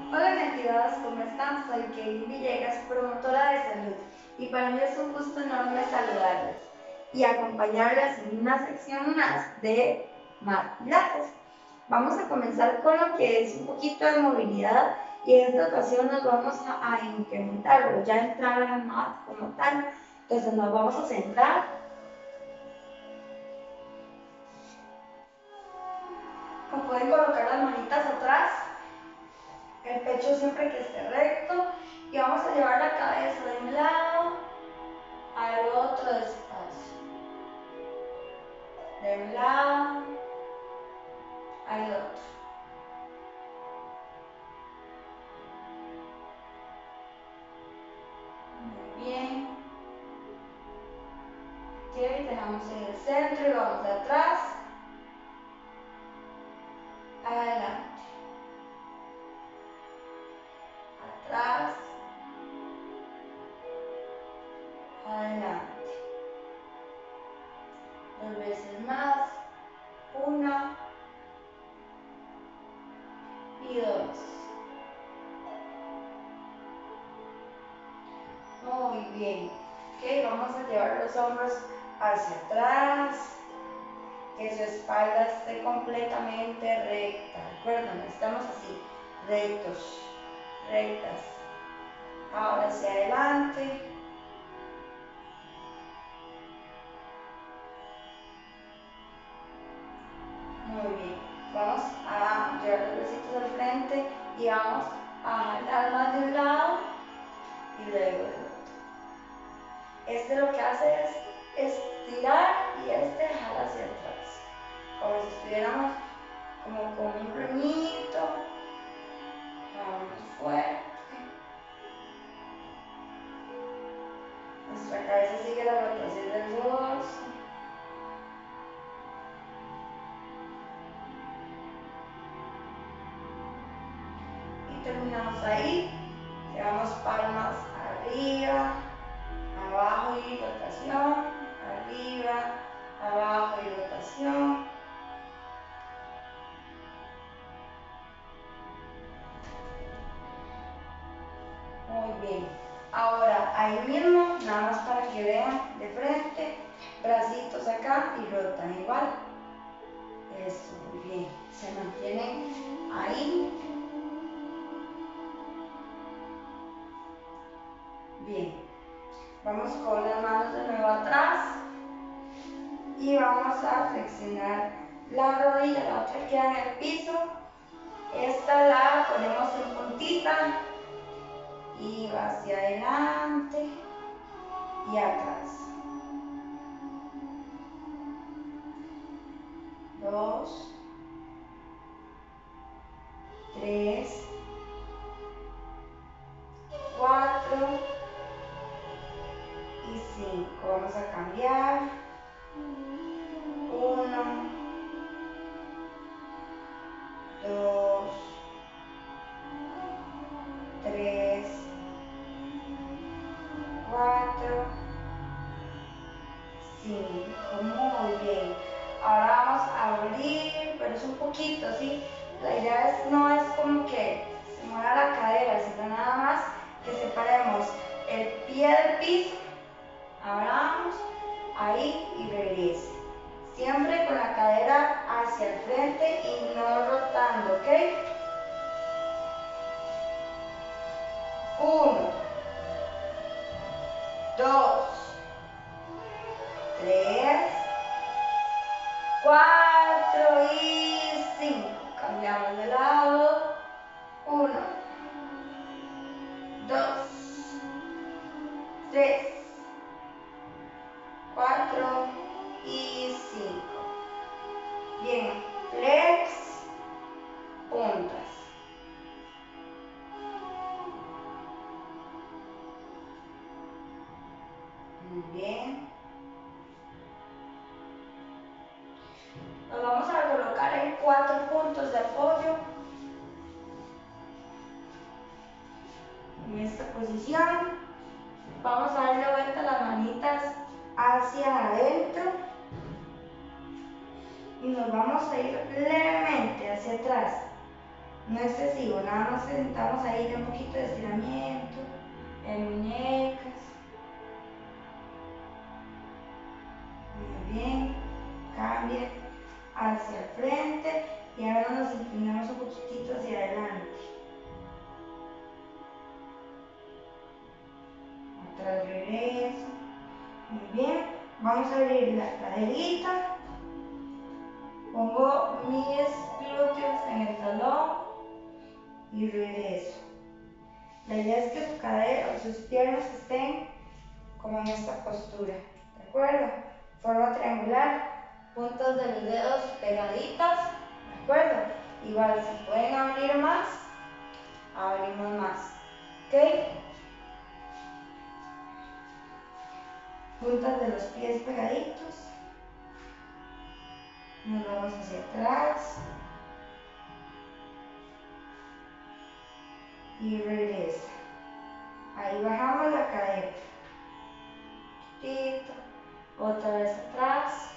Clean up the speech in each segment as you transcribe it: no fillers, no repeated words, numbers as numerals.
Hola identidades, ¿cómo están? Soy Kevin Villegas, promotora de salud, y para mí es un gusto enorme saludarles y acompañarles en una sección más de Mat Pilates. Vamos a comenzar con lo que es un poquito de movilidad y en esta ocasión nos vamos a incrementar, pero ya entrar al mat como tal. Entonces nos vamos a centrar. Como pueden colocar las manitas atrás, el pecho siempre que esté recto, y vamos a llevar la cabeza de un lado al otro despacio, de un lado al otro. Muy bien. Ok, dejamos en el centro y vamos de atrás adelante, atrás, adelante. Dos veces más. Una y dos. Muy bien. Ok, vamos a llevar los hombros hacia atrás, que su espalda esté completamente recta. Recuerden, estamos así, rectos, rectas. Ahora hacia adelante. Muy bien. Vamos a llevar los bracitos al frente y vamos a jalar más de un lado y luego del otro. Este lo que hace es estirar y este jala hacia atrás, como si estuviéramos como con un remito. Vamos fuerte. Nuestra cabeza sigue la rotación del dorso. Y terminamos ahí. Llevamos palmas arriba, abajo y rotación, arriba, abajo y rotación. Muy bien. Ahora ahí mismo, nada más para que vean de frente, bracitos acá y rotan igual. Eso, muy bien. Se mantienen ahí. Bien. Vamos con las manos de nuevo atrás y vamos a flexionar la rodilla, la otra queda en el piso. Esta la ponemos en puntita y va hacia adelante y atrás. 2, 3, 4 y 5. Vamos a cambiar. 1, 2, 3, 4, 5. Muy bien. Ahora vamos a abrir, pero es un poquito, ¿sí? La idea no es como que se mueva la cadera, sino nada más que separemos el pie del piso, abramos, ahí y regrese. Siempre con la cadera hacia el frente y no rotando, ¿ok? 1, 2, 3, 4 y 5. Cambiamos de lado. 1, 2, 3, 4 y 5. Bien, flex, puntas. Muy bien. Nos vamos a colocar en 4 puntos de apoyo. En esta posición. Vamos a darle vuelta las manitas hacia adentro. Y nos vamos a ir levemente hacia atrás. no excesivo, nada más sentamos ahí de un poquito de estiramiento en muñecas. Muy bien, cambie hacia el frente y ahora nos inclinamos un poquitito hacia adelante. Atrás regreso. Muy bien, vamos a abrir la caderita. Pongo mis glúteos en el talón y regreso. La idea es que tu cadera o sus piernas estén como en esta postura, ¿de acuerdo? Forma triangular, puntas de los dedos pegaditas, ¿de acuerdo? Igual, si pueden abrir más, abrimos más, ¿ok? Puntas de los pies pegaditos. Nos vamos hacia atrás. Y regresa. Ahí bajamos la cadera. Poquitito. Otra vez atrás.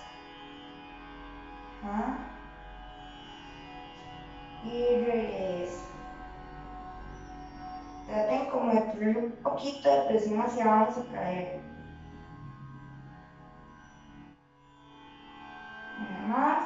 Y regresa. Traten como de poner un poquito de presión hacia abajo su cadera. Una más.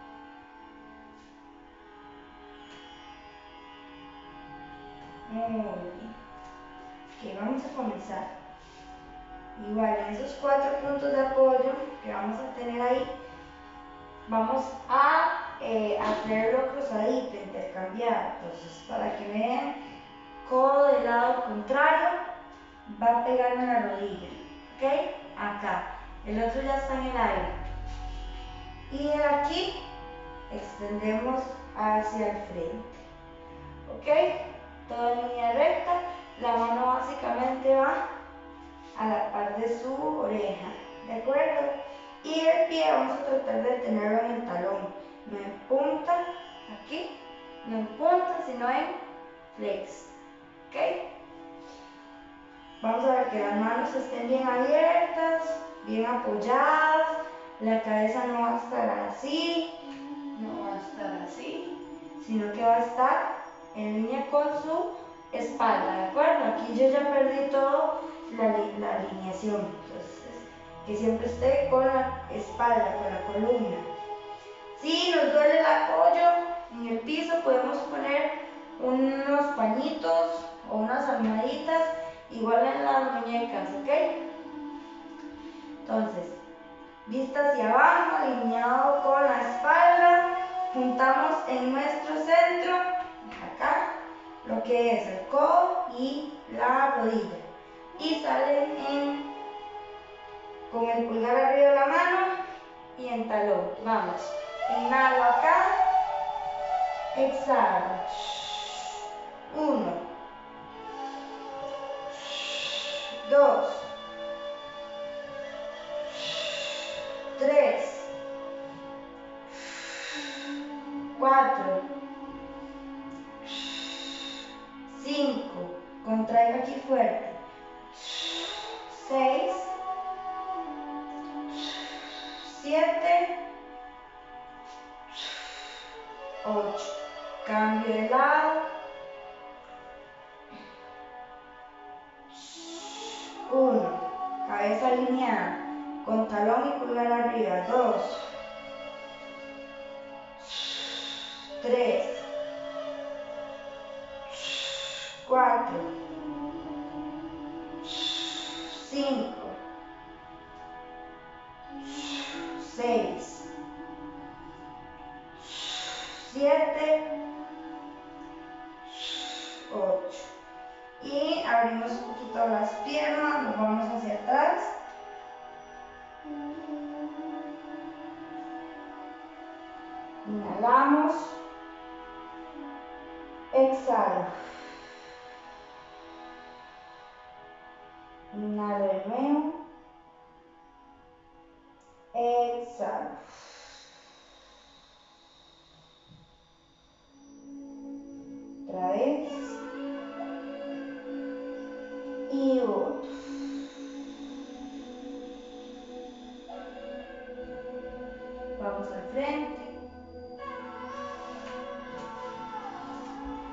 Muy bien. Ok, vamos a comenzar. Igual, en esos 4 puntos de apoyo que vamos a tener ahí, vamos a hacerlo cruzadito, intercambiado. Entonces, para que vean, codo del lado contrario va a pegar en la rodilla, ¿ok? Acá. El otro ya está en el aire. Y de aquí extendemos hacia el frente, ¿ok? Toda línea recta. La mano básicamente va a la par de su oreja, ¿de acuerdo? Y el pie vamos a tratar de tenerlo en el talón, no en punta, aquí, no en punta, sino en flex, ¿ok? Vamos a ver que las manos estén bien abiertas, bien apoyadas, la cabeza no va a estar así, no va a estar así, sino que va a estar en línea con su espalda, ¿de acuerdo? Aquí yo ya perdí todo la alineación, entonces que siempre esté con la espalda, con la columna. Si nos duele el apoyo en el piso, podemos poner unos pañitos o unas almohaditas igual en las muñecas, ¿ok? Entonces, vista hacia abajo, alineado con la espalda, juntamos en nuestro centro, acá, lo que es el codo y la rodilla. Y salen con el pulgar arriba de la mano y en talón. Vamos, inhalo acá, exhalo. 1, 2, 3, 4, 5, contraiga aquí fuerte, 6, 7, 8, cambio de lado, 1, cabeza alineada, con talón y pulgar arriba, 2, 3, 4, 5, 6, 7, 8. Y abrimos un poquito las piernas, nos vamos hacia atrás. Inhalamos. Exhalo. Inhalo de nuevo. Exhalo. Otra vez. Y otro. Vamos al frente.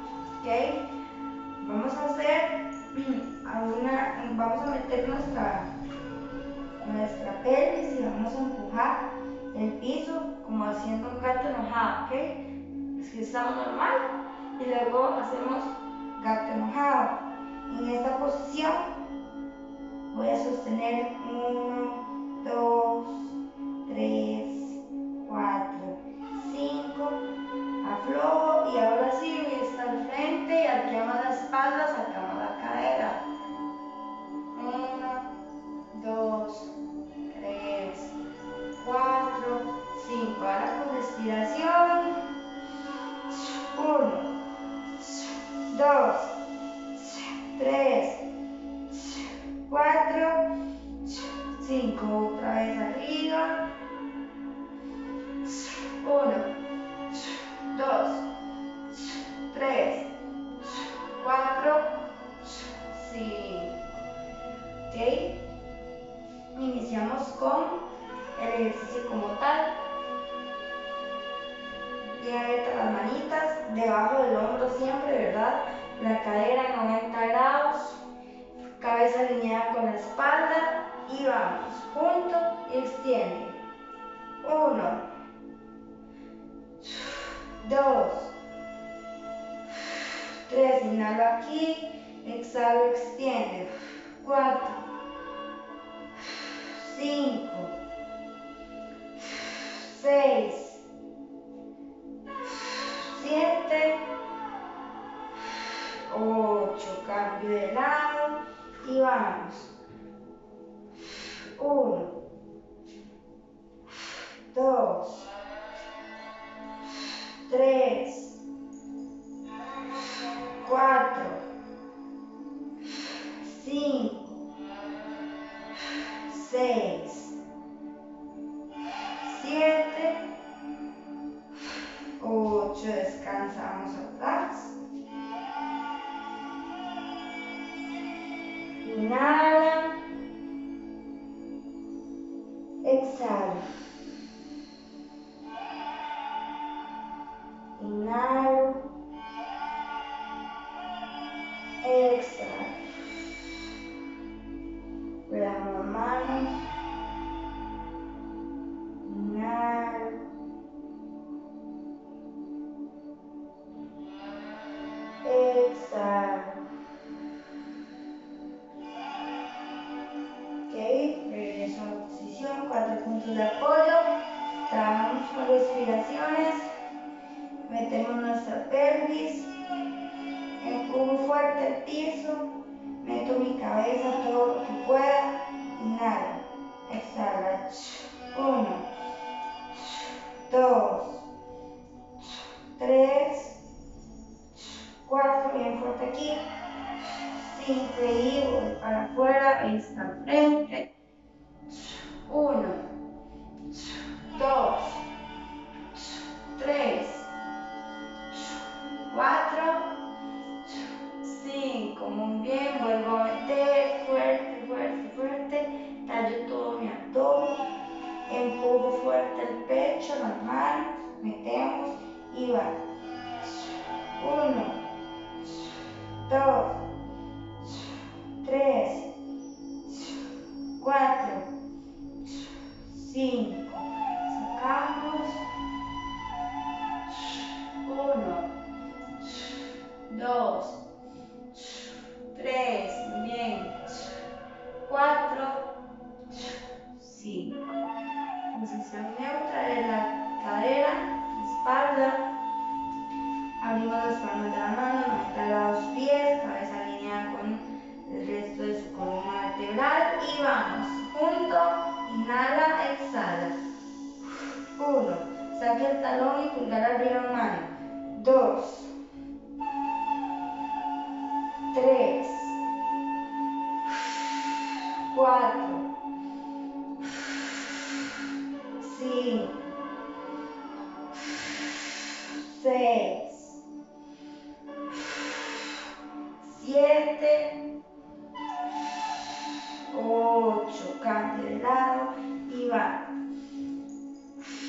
¿ok? Vamos a hacer vamos a meter nuestra pelvis y vamos a empujar el piso como haciendo un gato enojado, ¿ok? Es que estamos normal y luego hacemos gato enojado. En esta posición voy a sostener 1, 2, 3, 4, 5, aflojo y ahora sí voy a estar al frente y arqueamos la espalda, sacamos la cadera. 1, 2, 3, 4, 5. Ahora con respiración. 1, 2, 3, 4, 5. Otra vez arriba. 1, 2, 3, 4, 5. ¿Ok? Iniciamos con el ejercicio como tal. Bien abiertas las manitas, debajo del hombro siempre, ¿verdad? La cadera en 90 grados, cabeza alineada con la espalda y vamos, junto y extiende. 1, 2, 3, inhalo aquí, exhalo, extiende. 4, 5, 6, 7, 8, cambio de lado y vamos. 1, 2, 3, 4, 5, 6, 7, 8, descansamos atrás. Inhala, exhala. Inhalo, exhalo. Relajamos manos. Inhalo. Exhalo. Ok, regreso a la posición, 4 puntos de apoyo. Trabajamos con respiraciones. Metemos nuestra pelvis. Empujo fuerte el piso. Meto mi cabeza todo lo que pueda. Inhala. Exhala. 1, 2, 3, 4, bien fuerte aquí. 5 y voy para afuera, está al frente. 1, 2, 3, 4, 5. Muy bien, vuelvo a meter fuerte, fuerte, fuerte. Tallo todo mi abdomen. Empujo fuerte el pecho, las manos. Metemos y va. 1, 2, 3, 4, 5. Sacamos. 1, 2, 3. Muy bien. 4, 5. Posición neutra de la cadera, espalda. Abrimos las palmas de la mano, montar los pies, cabeza alineada con el resto de su columna vertebral y vamos. Junto, inhala, exhala. 1, saque el talón y pulgar arriba en mano. 2, 3, 4, 5, 6, 7, 8, cambio de lado y va.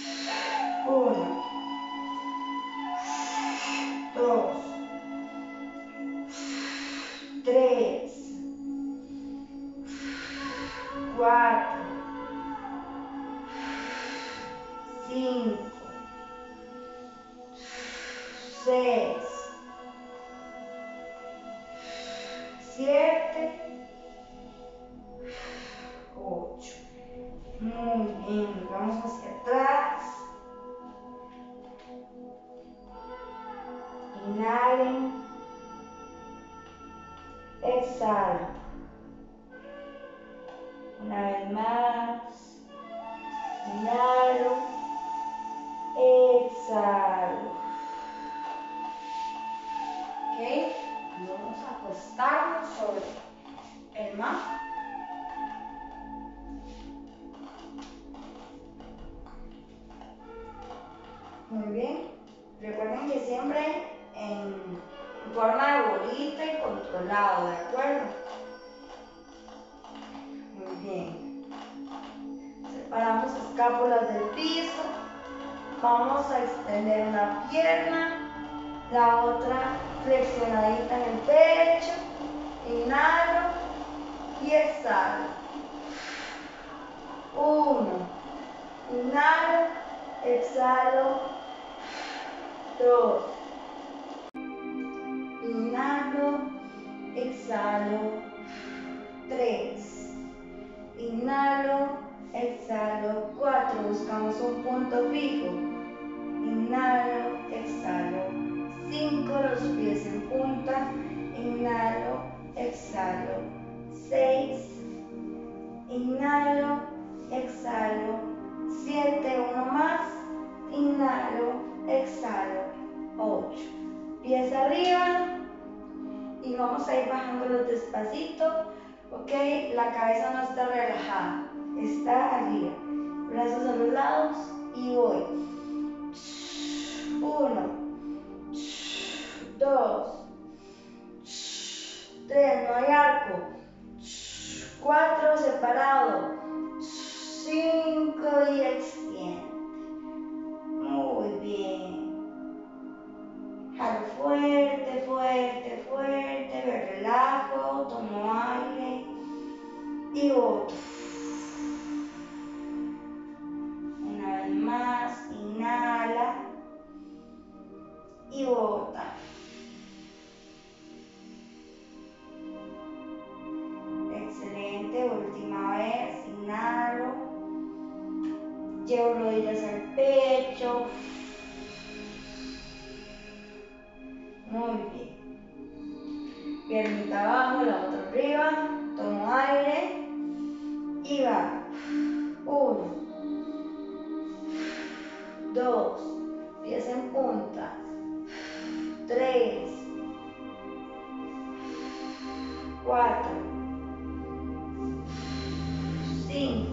1, 2, 6, 7, 8. Muy bien, vamos hacia atrás. Inhalen. Exhalo. Una vez más. Inhalo. Exhalo. Ok. Vamos a acostarnos sobre el mat. Muy bien. Recuerden que siempre en forma de bolita y controlado, ¿de acuerdo? Muy bien. Separamos escápulas del piso. Vamos a extender una pierna, la otra flexionadita en el pecho. Inhalo y exhalo. 1. Inhalo, exhalo. 2. Inhalo, exhalo. 3. Inhalo, exhalo. 4. Buscamos un punto fijo. Inhalo, exhalo. 5. Los pies en punta. Inhalo, exhalo. 6. Inhalo, exhalo. 7. Uno más. Inhalo, exhalo. 8. Pies arriba. Y vamos a ir bajándolos despacito. Ok, la cabeza no está relajada. Está arriba. Brazos a los lados. Y voy. 1, 2, 3, no hay arco. 4, separado. 5 y extiende. Muy bien. Jalo fuerte, fuerte, fuerte. Me relajo, tomo aire y boto. Una vez más, inhala y bota. Excelente, última vez, inhalo, llevo rodillas al pecho, muy bien, piernita abajo, la otra arriba, tomo aire y va, 1, 2, pies en punta, 3, 4, 5,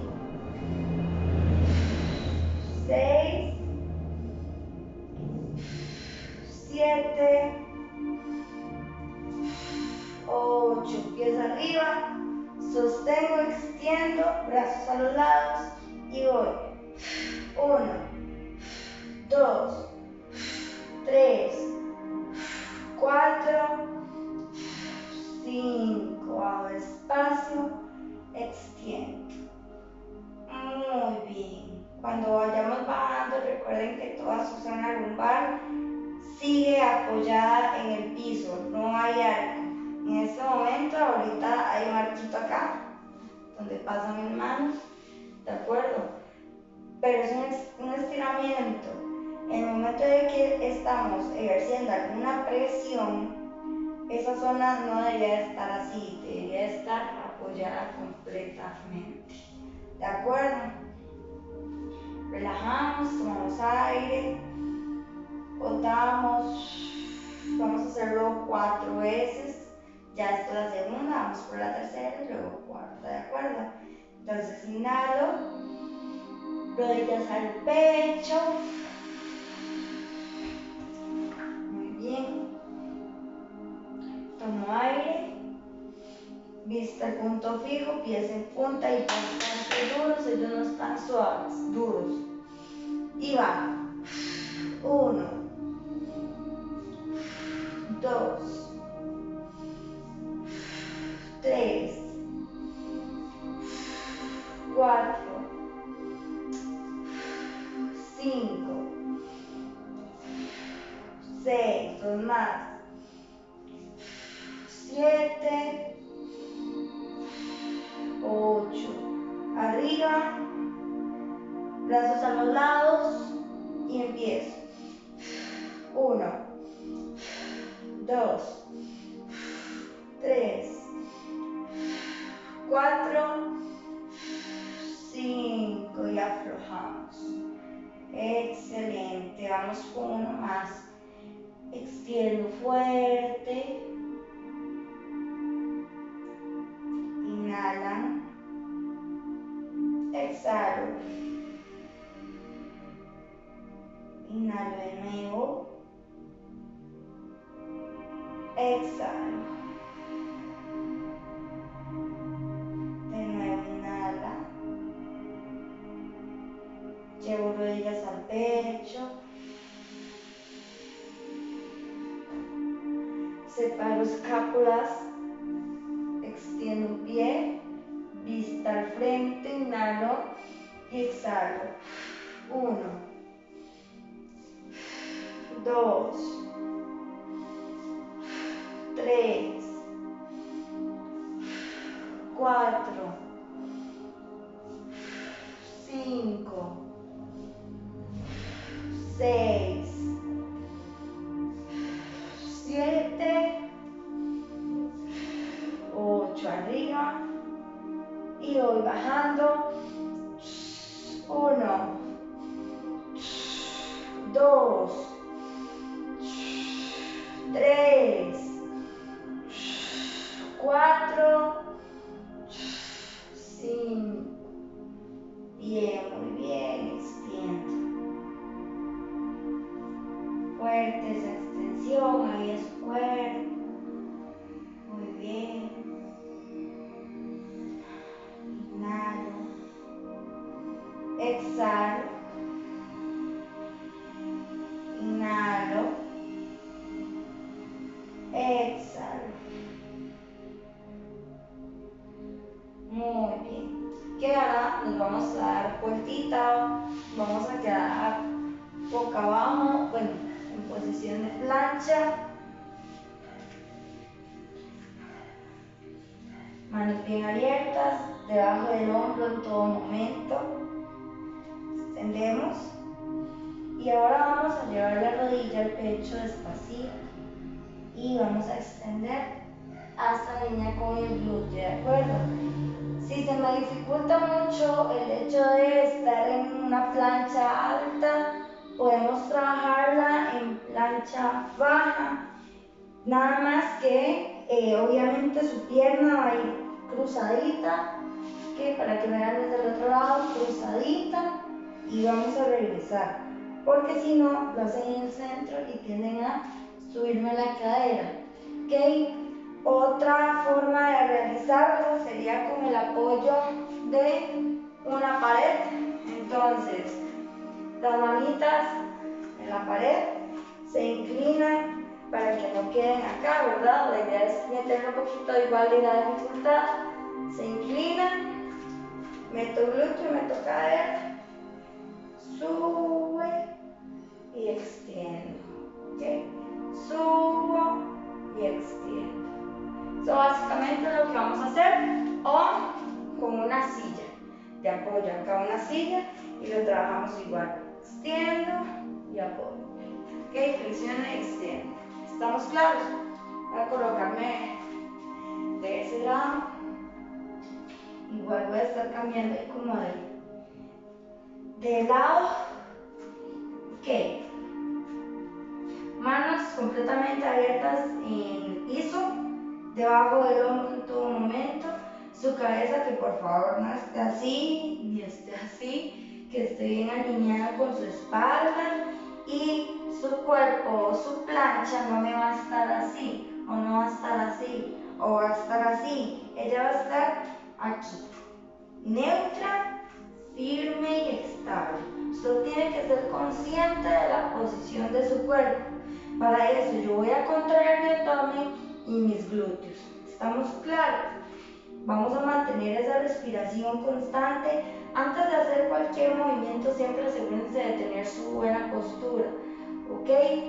6, 7, 8, pies arriba, sostengo, extiendo, brazos a los lados y voy. 1, 2, 3, 4, 5, hago espacio, extiendo. Muy bien. Cuando vayamos bajando, recuerden que toda su zona lumbar sigue apoyada en el piso, no hay arco. En este momento, ahorita hay un arquito acá, donde pasan mis manos, ¿de acuerdo? Pero es un estiramiento. En el momento de que estamos ejerciendo alguna presión, esa zona no debería estar así, debería estar apoyada completamente. ¿De acuerdo? Relajamos, tomamos aire, botamos, vamos a hacerlo 4 veces. Ya esta es la segunda, vamos por la tercera y luego cuarta, ¿de acuerdo? Entonces inhalo, rodillas al pecho. Muy bien. Tomo aire, vista al punto fijo, pies en punta y bastante duros, ellos no están suaves, duros. Y va. 1, 2, 3, 4, 5, 6, 2 más, 7, 8, arriba, brazos a los lados y empiezo. 1, 2, 3, 4, 5 y aflojamos. Excelente, vamos con uno más. Extiendo fuerte. Inhalan. Exhalo. Inhalo de nuevo. Exhalo. De nuevo inhala. Llevo rodillas al pecho. Separo escápulas. Extiendo un pie. Vista al frente. Inhalo y exhalo. 1, 2, 3, 4, 5, 6, 7, 8, arriba y voy bajando. 1, 2, 3, 4, 5. Bien, muy bien, extiendo. Fuerte esa extensión ahí en su cuerpo. Muy bien. Inhalo. Exhalo. Inhalo. Exhalo. Muy bien. Que ahora nos vamos a dar vueltita. Vamos a quedar boca abajo, bueno, en posición de plancha. Manos bien abiertas, debajo del hombro en todo momento. Extendemos. Y ahora vamos a llevar la rodilla al pecho despacito. Y vamos a extender hasta línea con el glúteo, ¿de acuerdo? Si se me dificulta mucho el hecho de estar en una plancha alta, podemos trabajarla en plancha baja. Nada más que obviamente su pierna va a ir cruzadita, que para que vean desde el otro lado, cruzadita, y vamos a regresar, porque si no lo hacen en el centro y tienden a subirme la cadera. ¿Okay? Otra forma de realizarlo sería con el apoyo de una pared. Entonces, las manitas en la pared se inclinan para que no queden acá, ¿verdad? La idea es meterle un poquito igual de la dificultad. Se inclinan, meto glúteo, meto cadera, sube y extiendo. ¿Okay? Subo y extiendo. Eso básicamente es lo que vamos a hacer, o con una silla. Te apoyo acá una silla y lo trabajamos igual. Extiendo y apoyo. Ok, flexiona y extiendo. ¿Estamos claros? Voy a colocarme de ese lado. Igual voy a estar cambiando ahí como de lado. Ok. Manos completamente abiertas en el piso, debajo del hombro en todo momento. Su cabeza que por favor no esté así, ni esté así, que esté bien alineada con su espalda. Y su cuerpo o su plancha no me va a estar así, o no va a estar así, o va a estar así. Ella va a estar aquí, neutra, firme y estable. Usted tiene que ser consciente de la posición de su cuerpo. Para eso yo voy a contraer mi abdomen y mis glúteos. ¿Estamos claros? Vamos a mantener esa respiración constante. Antes de hacer cualquier movimiento, siempre asegúrense de tener su buena postura. ¿Ok?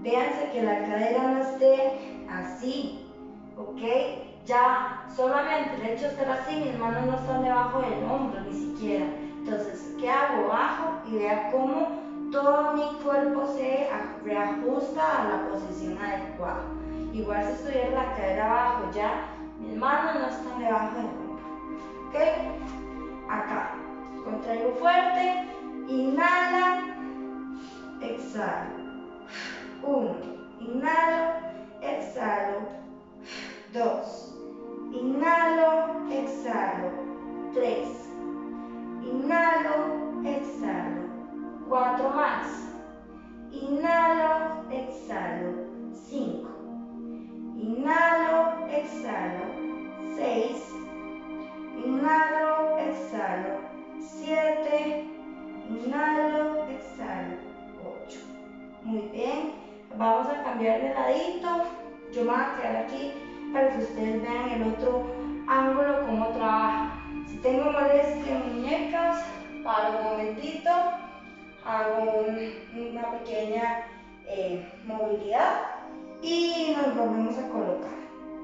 véanse que la cadera no esté así, ¿ok? Ya solamente el hecho de estar así, mis manos no están debajo del hombro ni siquiera. Entonces, ¿qué hago? Bajo y vea cómo todo mi cuerpo se reajusta a la posición adecuada. Igual si estuviera la cadera abajo, ya mis manos no están debajo del hombro, ¿ok? Acá, contraigo fuerte, inhala, exhalo. 1, inhalo, exhalo. 2, inhalo, exhalo. 3, inhalo, exhalo. 4 más. Inhalo, exhalo. 5, inhalo, exhalo. 6, inhalo, exhalo. 7, inhalo, exhalo. 8. Muy bien. Vamos a cambiar de ladito. Yo me voy a quedar aquí para que ustedes vean el otro ángulo cómo trabaja. Si tengo molestia en muñecas, paro un momentito, hago una pequeña movilidad y nos volvemos a colocar.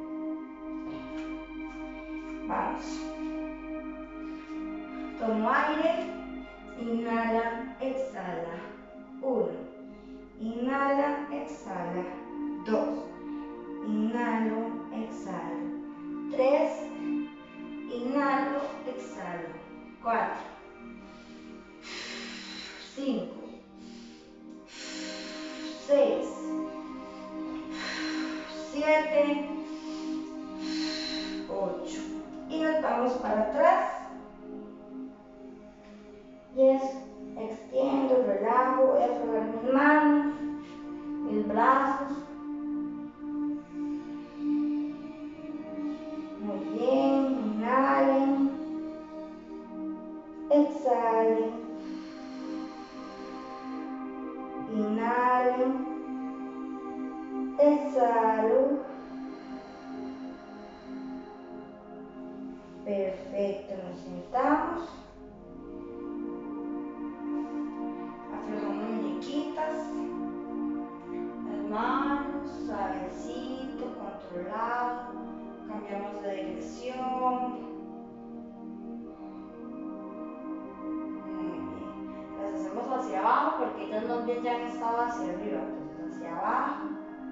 Vamos. Tomo aire, inhala, exhala. 1, inhala, exhala. 2, inhalo, exhalo. 3, inhalo, exhalo. 4, 5, 6, 7, 8. Y nos vamos para atrás. Y extiendo, relajo, voy a aflojar mis manos, mis brazos. Muy bien, inhalen, exhalen, inhalen, exhalo. Perfecto, nos sentamos. Aflojamos muñequitas, las manos, suavecito, controlado. Cambiamos de dirección. Muy bien. Las hacemos hacia abajo porque ellas más bien ya han estado hacia arriba. Entonces hacia abajo.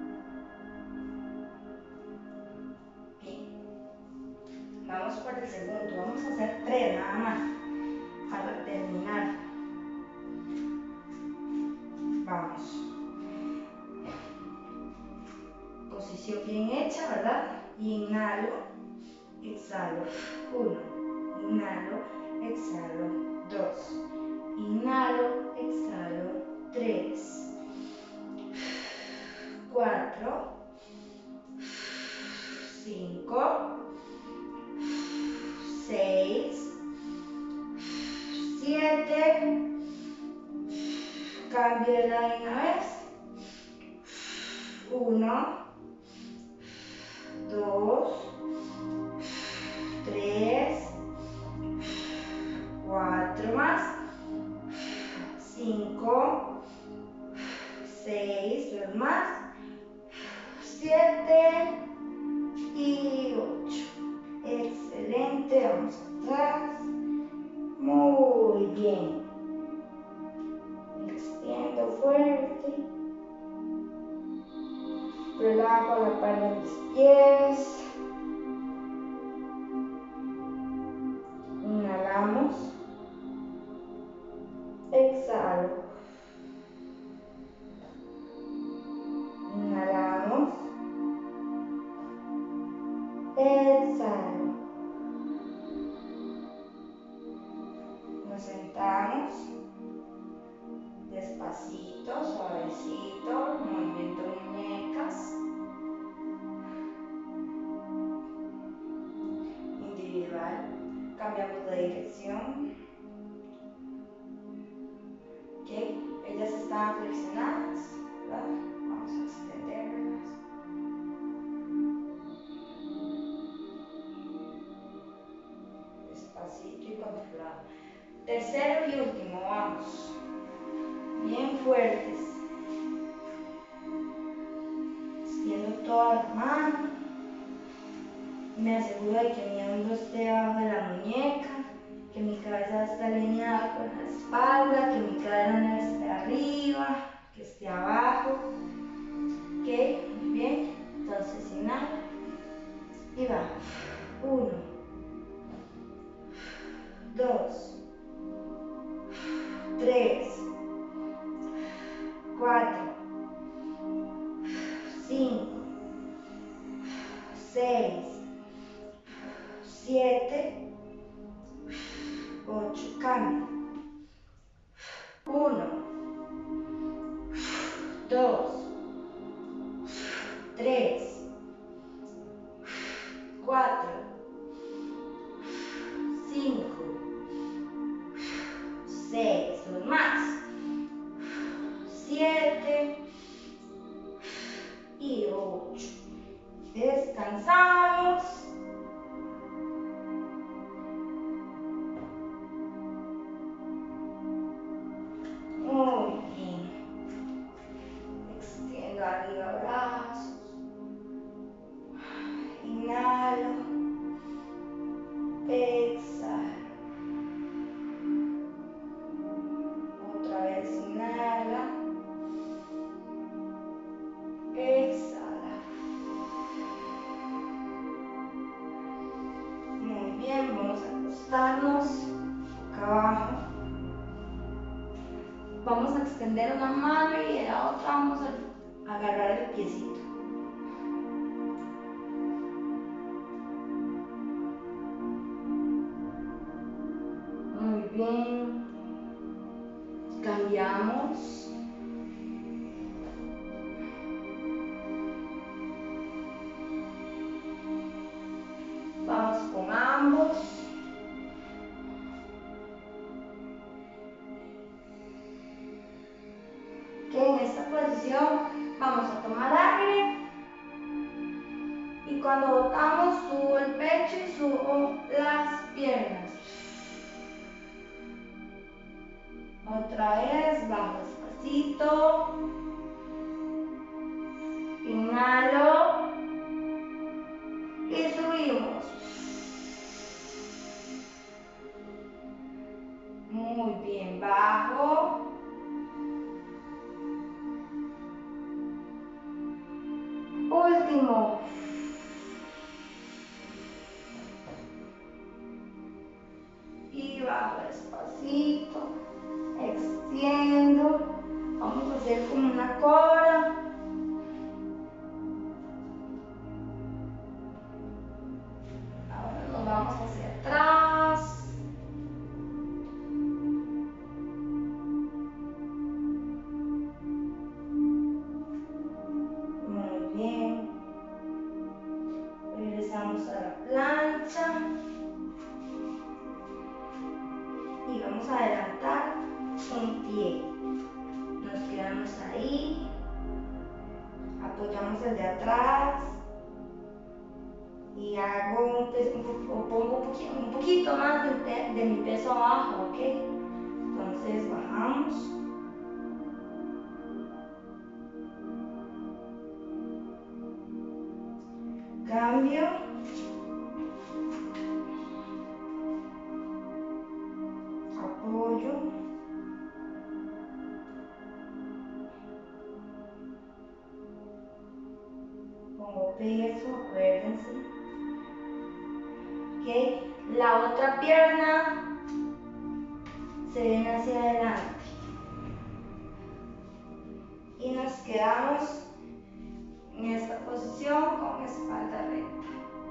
Bien. Vamos por el segundo. Vamos a hacer 3 nada más para terminar. Vamos. Posición bien hecha, ¿verdad? Inhalo, exhalo. 1, inhalo, exhalo. 2, inhalo, exhalo. 3, 4, 5, 6, 7. Cambio de lado una vez. 1, 2, 3, 4 más. 5, 6, 2 más. 7 y 8. Excelente, vamos atrás. Muy bien. Extiendo fuerte. Relajo la palma de mis pies. Inhalamos. Exhalo. Inhalamos. Exhalo. Nos sentamos. Despacito, suavecito, movimiento de muñecas. Individual. Cambiamos de dirección. Ok, ellas están flexionadas, ¿verdad? Vamos a extenderlas. Despacito y controlado. Tercero y último, vamos. Bien fuertes. toda la mano. Me aseguro de que mi hombro esté debajo de la muñeca, que mi cabeza esté alineada con la espalda, que mi cadera no esté arriba, que esté abajo. Ok, muy bien. Entonces inhala y va. 1, 2, 3, 4, 5, 6, 7, 8. Cambio. 1, 2, 3, 4, 5, 6, dos más, 7 y 8. Descansamos. Muy bien. Extiendo arriba brazos. Inhalo. Exhalo. Otra vez inhala. Exhala. Muy bien, vamos a acostarnos boca abajo. Vamos a extender una mano y en la otra vamos a agarrar el piecito. Muy bien. Cambiamos. Vamos con ambos. Que en esta posición vamos a tomar aire y cuando botamos subo el pecho y subo las piernas. Otra vez, bajo despacito. Inhalo y subimos. Muy bien, bajo. Último. Y bajo despacito. Extiendo. Vamos a hacer como una cobra. Ahora nos vamos hacia atrás. Muy bien. Regresamos a la plancha. Y vamos a adelantar un pie. Nos quedamos ahí. Apoyamos el de atrás. Y hago pongo un poquito más de mi peso abajo, ¿ok? Entonces bajamos. Cambio. Apoyo. Pongo peso, acuérdense. ¿Ok? La otra pierna se viene hacia adelante. Y nos quedamos en esta posición con espalda recta.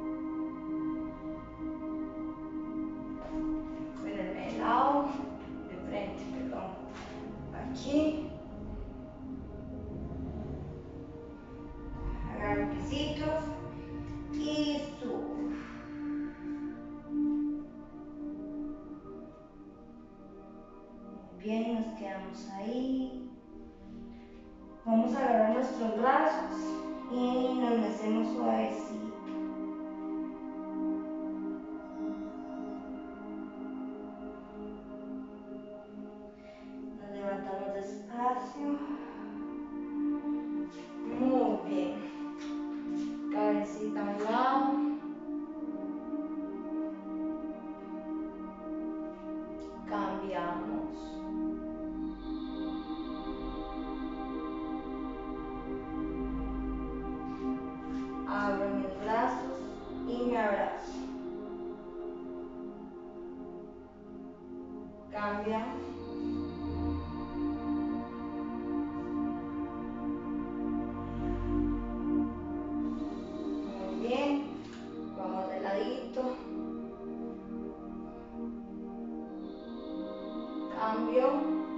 Ponerme de lado, de frente, perdón. Aquí. Agarro pisitos y subo. Muy bien, nos quedamos ahí. Vamos a agarrar nuestros brazos y nos mecemos suavecito. Nos levantamos despacio. Muy bien. cambia. Muy bien, vamos de ladito. Cambio.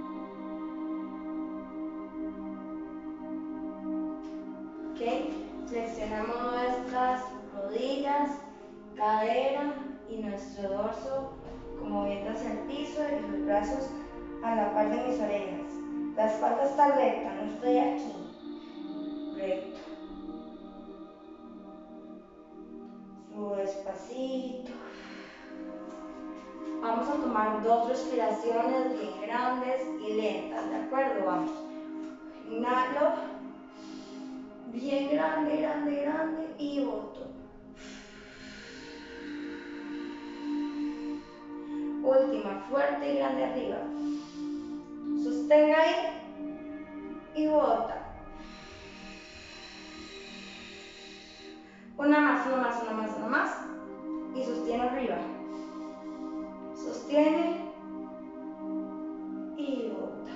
Ok, flexionamos nuestras rodillas, cadera y nuestro dorso como viendo hacia el piso y los brazos a la par de mis orejas. La espalda está recta, no estoy aquí. Recto. Subo despacito. Vamos a tomar 2 respiraciones bien grandes y lentas, ¿de acuerdo? Vamos. Inhalo. Bien grande, grande, grande y boto. Última, fuerte y grande arriba. Sostenga ahí y bota. Una más, una más, una más, una más. Y sostiene arriba. Sostiene y bota.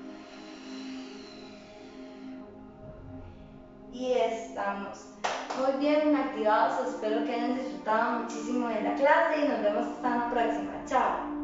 Y estamos. Muy bien activados. Espero que hayan disfrutado muchísimo de la clase y nos vemos hasta la próxima. Chao.